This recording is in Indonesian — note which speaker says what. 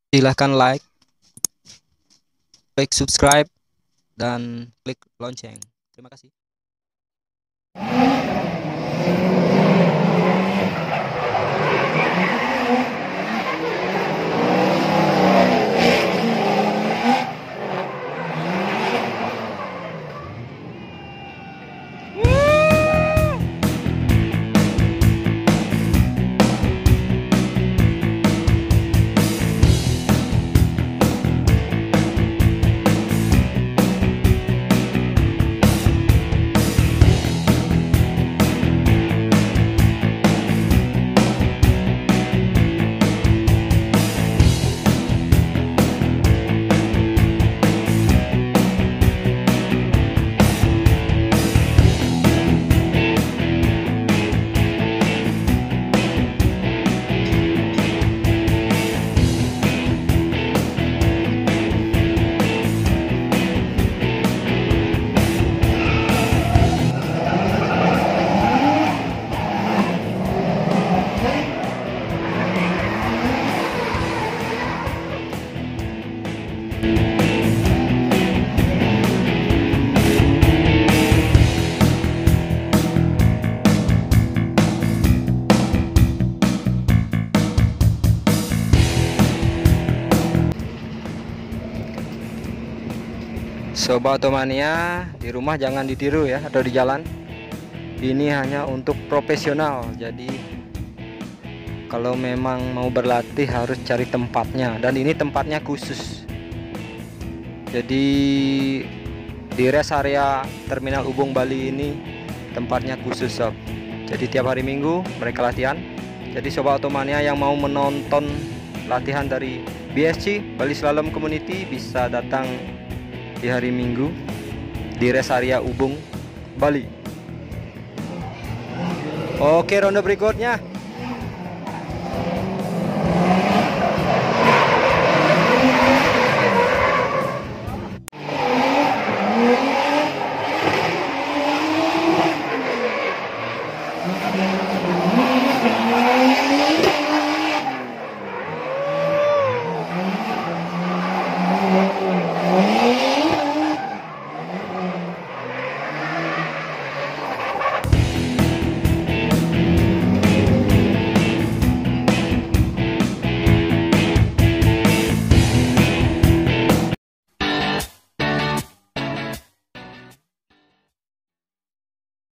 Speaker 1: Silahkan klik subscribe, dan klik lonceng. Terima kasih. Sobat Otomania, di rumah jangan ditiru ya, atau di jalan. Ini hanya untuk profesional. Jadi kalau memang mau berlatih harus cari tempatnya, dan ini tempatnya khusus. Jadi di rest area Terminal Ubung Bali ini tempatnya khusus sob. Jadi tiap hari Minggu mereka latihan. Jadi Sobat Otomania yang mau menonton latihan dari BSC Bali Slalom Community bisa datang di hari Minggu di rest area Ubung Bali. Oke, ronde berikutnya.